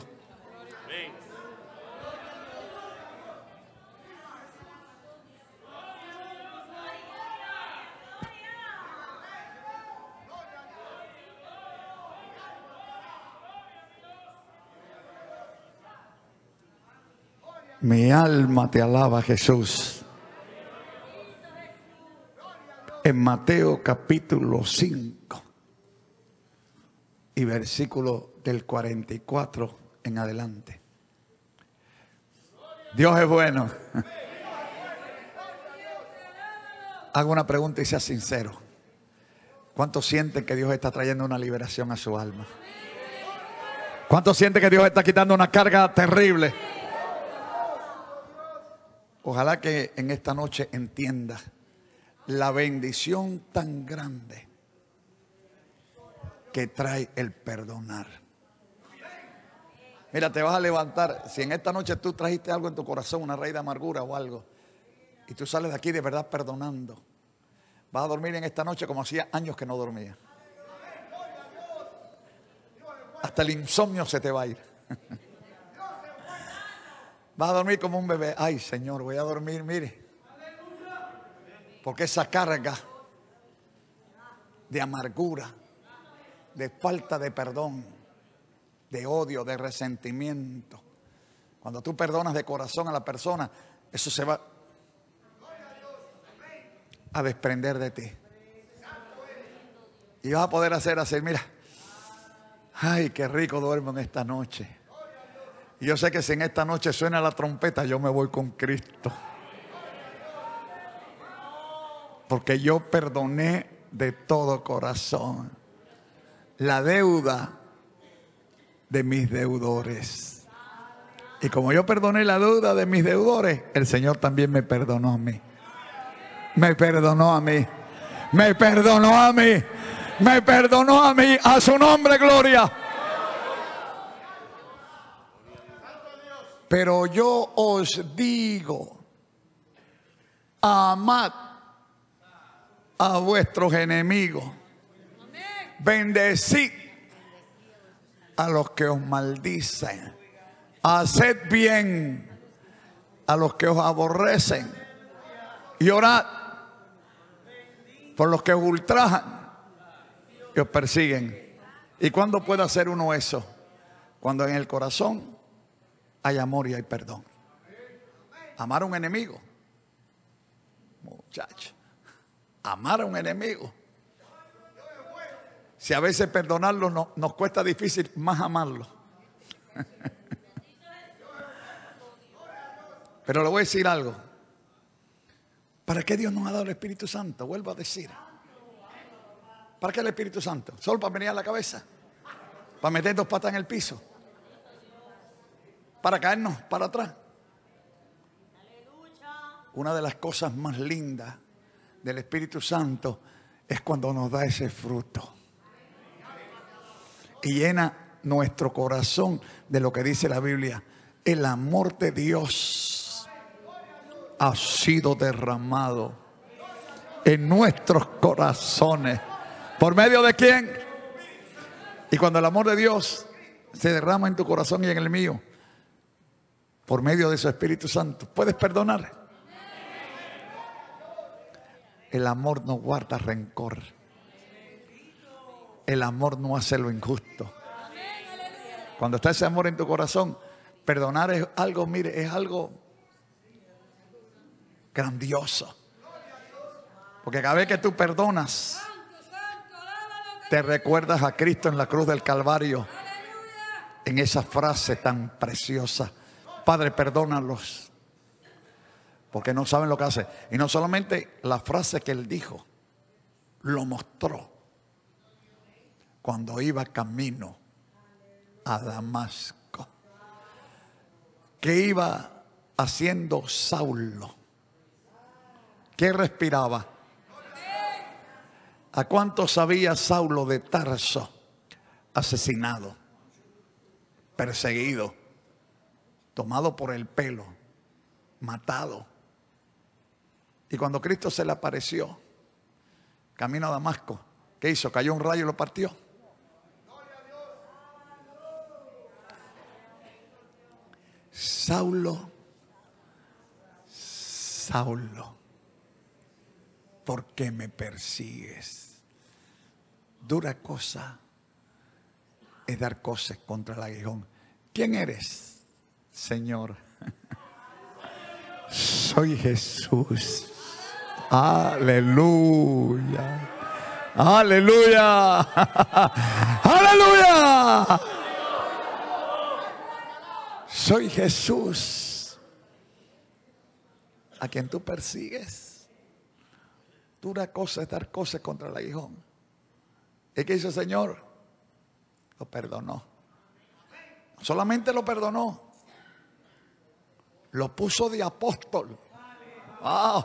Mi alma te alaba, Jesús. En Mateo capítulo cinco y versículo del cuarenta y cuatro en adelante. Dios es bueno. Hago una pregunta y sea sincero. ¿Cuántos sienten que Dios está trayendo una liberación a su alma? ¿Cuántos sienten que Dios está quitando una carga terrible? Ojalá que en esta noche entiendas la bendición tan grande que trae el perdonar. Mira, te vas a levantar. Si en esta noche tú trajiste algo en tu corazón, una raíz de amargura o algo, y tú sales de aquí de verdad perdonando, vas a dormir en esta noche como hacía años que no dormía. Hasta el insomnio se te va a ir. Vas a dormir como un bebé. Ay, Señor, voy a dormir, mire. Porque esa carga de amargura, de falta de perdón, de odio, de resentimiento, cuando tú perdonas de corazón a la persona, eso se va a desprender de ti. Y vas a poder hacer así, mira. Ay, qué rico duermo en esta noche. Y yo sé que si en esta noche suena la trompeta, yo me voy con Cristo. Porque yo perdoné de todo corazón la deuda de mis deudores. Y como yo perdoné la deuda de mis deudores, el Señor también me perdonó a mí. Me perdonó a mí. Me perdonó a mí. Me perdonó a mí. A su nombre, gloria. Pero yo os digo, amad a vuestros enemigos. Bendecid a los que os maldicen. Haced bien a los que os aborrecen. Y orad por los que os ultrajan y os persiguen. ¿Y cuándo puede hacer uno eso? Cuando en el corazón hay amor y hay perdón. Amar a un enemigo. Muchacho. Amar a un enemigo. Si a veces perdonarlo no, nos cuesta difícil, más amarlo. Pero le voy a decir algo. ¿Para qué Dios nos ha dado el Espíritu Santo? Vuelvo a decir. ¿Para qué el Espíritu Santo? ¿Solo para venir a la cabeza? ¿Para meter dos patas en el piso? ¿Para caernos para atrás? Una de las cosas más lindas del Espíritu Santo es cuando nos da ese fruto. Y llena nuestro corazón de lo que dice la Biblia. El amor de Dios ha sido derramado en nuestros corazones. ¿Por medio de quién? Y cuando el amor de Dios se derrama en tu corazón y en el mío, por medio de su Espíritu Santo, ¿puedes perdonar? El amor no guarda rencor. El amor no hace lo injusto. Cuando está ese amor en tu corazón, perdonar es algo, mire, es algo grandioso. Porque cada vez que tú perdonas, te recuerdas a Cristo en la cruz del Calvario, en esa frase tan preciosa: Padre, perdónalos, porque no saben lo que hacen. Y no solamente la frase que él dijo, lo mostró cuando iba camino a Damasco. ¿Qué iba haciendo Saulo? ¿Qué respiraba? ¿A cuánto sabía Saulo de Tarso? Asesinado, perseguido, tomado por el pelo, matado. Y cuando Cristo se le apareció, camino a Damasco, ¿qué hizo? Cayó un rayo y lo partió. Saulo, Saulo, ¿por qué me persigues? Dura cosa es dar cosas contra el aguijón. ¿Quién eres, Señor? Soy Jesús. Aleluya. Aleluya. Aleluya. Soy Jesús, a quien tú persigues. Dura cosa es dar cosas contra el aguijón. ¿Y qué hizo el Señor? Lo perdonó. Solamente lo perdonó, lo puso de apóstol. Wow.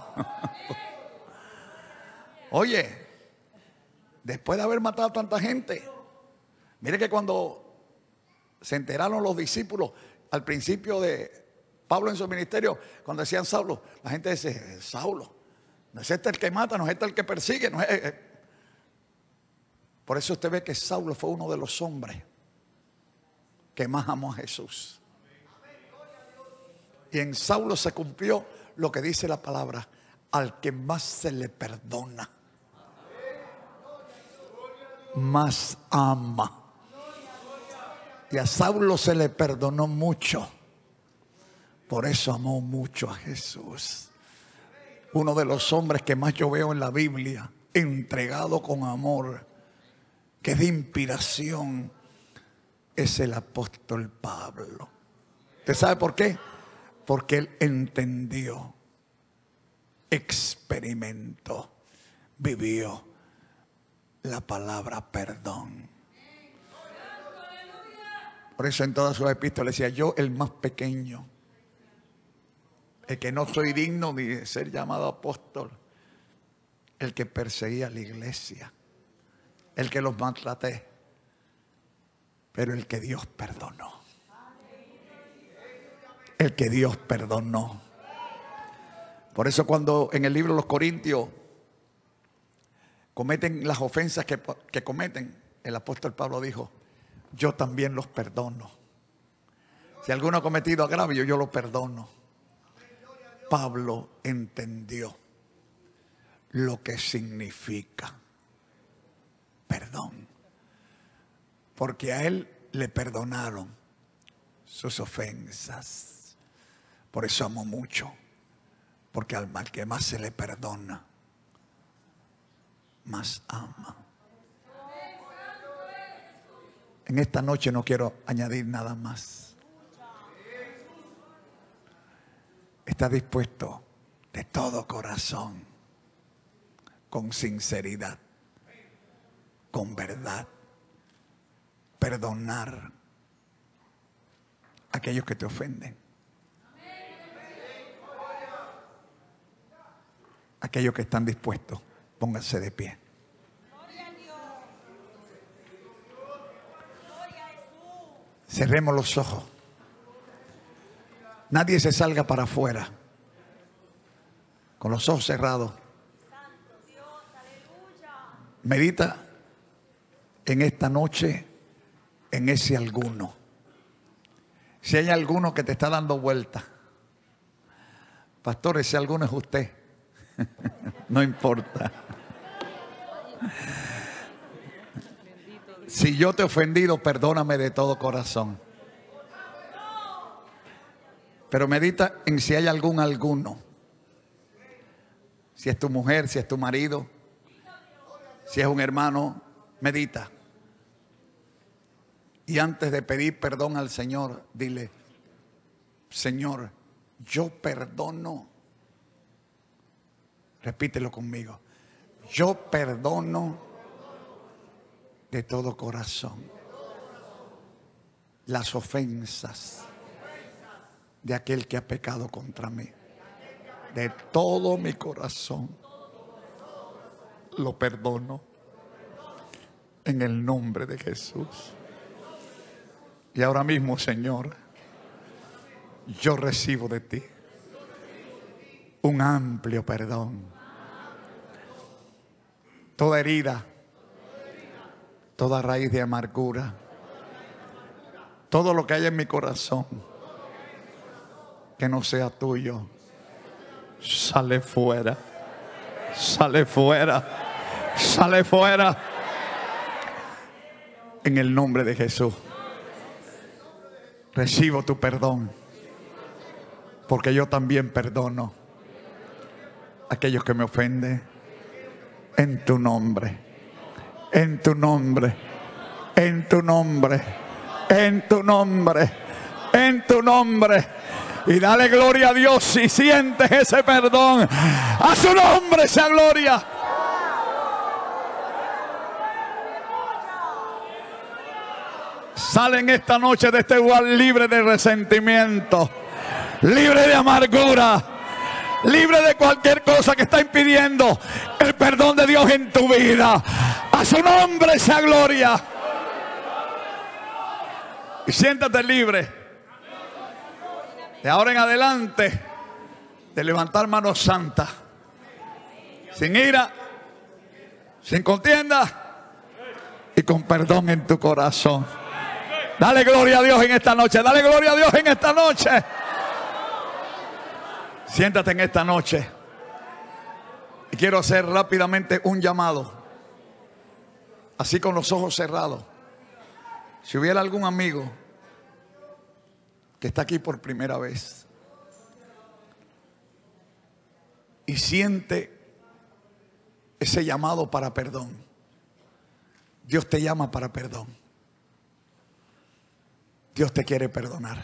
Oye, después de haber matado a tanta gente, mire que cuando se enteraron los discípulos al principio de Pablo en su ministerio, cuando decían Saulo, la gente dice: Saulo, no es este el que mata, no es este el que persigue, no es... Por eso usted ve que Saulo fue uno de los hombres que más amó a Jesús. Y en Saulo se cumplió lo que dice la palabra: al que más se le perdona, más ama. Y a Saulo se le perdonó mucho, por eso amó mucho a Jesús. Uno de los hombres que más yo veo en la Biblia, entregado con amor, que de inspiración, es el apóstol Pablo. ¿Usted sabe por qué? Porque él entendió, experimentó, vivió la palabra perdón. Por eso en todas sus epístolas decía, yo el más pequeño, el que no soy digno ni de ser llamado apóstol, el que perseguía a la iglesia, el que los maltraté, pero el que Dios perdonó. El que Dios perdonó. Por eso cuando en el libro de los Corintios cometen las ofensas que, que cometen, el apóstol Pablo dijo, yo también los perdono. Si alguno ha cometido agravio, yo lo perdono. Pablo entendió lo que significa perdón, porque a él le perdonaron sus ofensas. Por eso amo mucho, porque al mal que más se le perdona, más ama. En esta noche no quiero añadir nada más. Está dispuesto de todo corazón, con sinceridad, con verdad, perdonar a aquellos que te ofenden, aquellos que están dispuestos, pónganse de pie. Cerremos los ojos. Nadie se salga para afuera con los ojos cerrados. Medita en esta noche en ese alguno. Si hay alguno que te está dando vuelta, pastor, ese alguno es usted. No importa. Si yo te he ofendido, perdóname de todo corazón. Pero medita en si hay algún alguno. Si es tu mujer, si es tu marido, si es un hermano, medita. Y antes de pedir perdón al Señor, dile, Señor, yo perdono. Repítelo conmigo. Yo perdono de todo corazón las ofensas de aquel que ha pecado contra mí. De todo mi corazón lo perdono en el nombre de Jesús. Y ahora mismo, Señor, yo recibo de ti un amplio perdón. Toda herida, toda raíz de amargura, todo lo que hay en mi corazón que no sea tuyo, sale fuera, sale fuera, sale fuera. En el nombre de Jesús, recibo tu perdón, porque yo también perdono a aquellos que me ofenden. En tu nombre, en tu nombre, en tu nombre, en tu nombre, en tu nombre. Y dale gloria a Dios si sientes ese perdón. A su nombre sea gloria. Salen esta noche de este lugar libre de resentimiento, libre de amargura, libre de cualquier cosa que está impidiendo el perdón de Dios en tu vida. A su nombre sea gloria. Y siéntate libre de ahora en adelante de levantar manos santas, sin ira, sin contienda y con perdón en tu corazón. Dale gloria a Dios en esta noche. Dale gloria a Dios en esta noche. Siéntate en esta noche. Y quiero hacer rápidamente un llamado. Así con los ojos cerrados. Si hubiera algún amigo que está aquí por primera vez y siente ese llamado para perdón. Dios te llama para perdón. Dios te quiere perdonar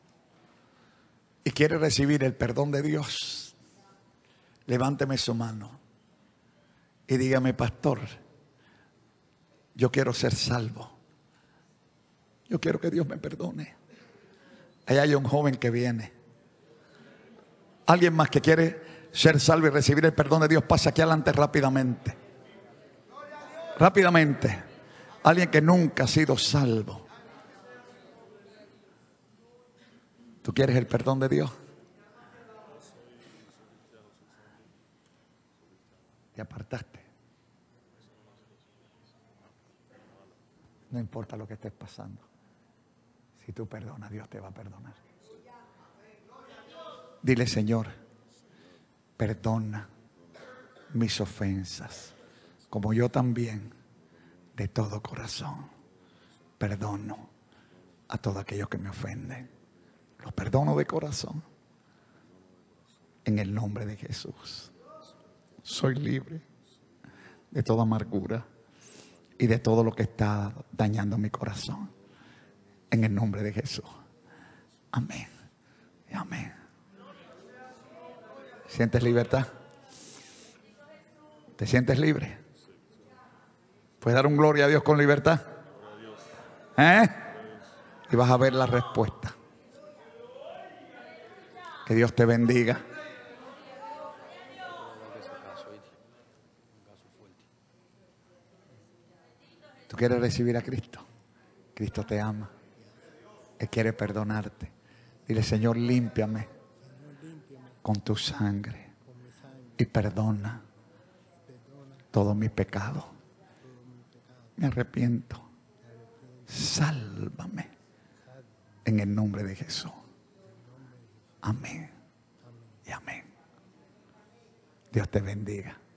y quiere recibir el perdón de Dios. Levánteme su mano y dígame, pastor, yo quiero ser salvo. Yo quiero que Dios me perdone. Allá hay un joven que viene. Alguien más que quiere ser salvo y recibir el perdón de Dios, pasa aquí adelante rápidamente. Rápidamente. Alguien que nunca ha sido salvo. ¿Tú quieres el perdón de Dios? Te apartaste. No importa lo que estés pasando. Si tú perdonas, Dios te va a perdonar. Dile, Señor, perdona mis ofensas, como yo también, de todo corazón, perdono a todos aquellos que me ofenden. Los perdono de corazón. En el nombre de Jesús. Soy libre de toda amargura y de todo lo que está dañando mi corazón. En el nombre de Jesús. Amén. Y amén. ¿Sientes libertad? ¿Te sientes libre? ¿Puedes dar un gloria a Dios con libertad? ¿Eh? Y vas a ver la respuesta. Que Dios te bendiga. ¿Tú quieres recibir a Cristo? Cristo te ama. Él quiere perdonarte. Dile, Señor, límpiame con tu sangre y perdona todos mis pecados. Me arrepiento. Sálvame en el nombre de Jesús. Amén y amén. Dios te bendiga.